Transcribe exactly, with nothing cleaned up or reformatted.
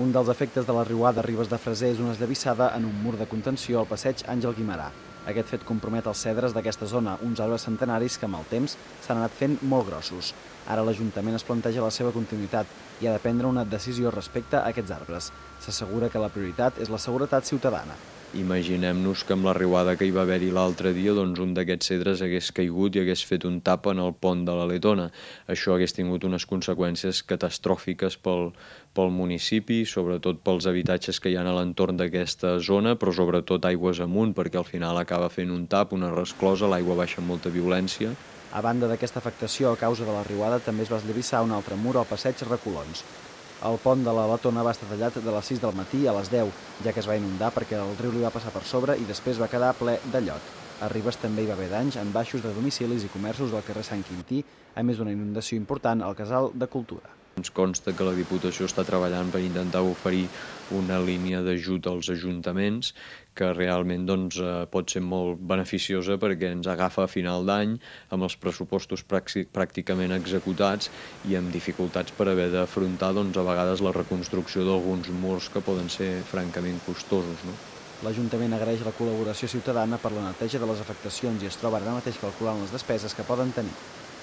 Un dels efectes de la riuada a Ribes de Freser és una esllavissada en un mur de contenció al passeig Àngel Guimerà. Aquest fet compromet els cedres d'aquesta zona, uns arbres centenaris que amb el temps s'han anat fent molt grossos. Ara l'Ajuntament es planteja la seva continuïtat i ha de prendre una decisió respecte a aquests arbres. S'assegura que la prioritat és la seguretat ciutadana. Imaginem-nos que amb la riuada que hi va haver-hi l'altre dia, doncs un d'aquests cedres hagués caigut i hagués fet un tap en el pont de la Letona. Això hagués tingut unes conseqüències catastròfiques pel, pel municipi, sobretot pels habitatges que hi ha a l'entorn d'aquesta zona, però sobretot aigües amunt, perquè al final acaba fent un tap, una resclosa, l'aigua baixa amb molta violència. A banda d'aquesta afectació a causa de la riuada, també es va esllavissar un altre mur al passeig Recolons. El pont de la Letona va estar tallat de les sis del matí a les deu, ja que es va inundar perquè el riu li va passar per sobre i després va quedar ple de llot. A Ribes també hi va haver danys en baixos de domicilis i comerços del carrer Sant Quintí, a més d'una inundació important al Casal de Cultura. Ens consta que la Diputació està treballant per intentar oferir una línia d'ajut als ajuntaments que realment doncs, pot ser molt beneficiosa perquè ens agafa a final d'any amb els pressupostos pràcticament executats i amb dificultats per haver d'afrontar doncs, a vegades la reconstrucció d'alguns murs que poden ser francament costosos. No? L'Ajuntament agraeix la col·laboració ciutadana per la neteja de les afectacions i es troba ara mateix calculant les despeses que poden tenir.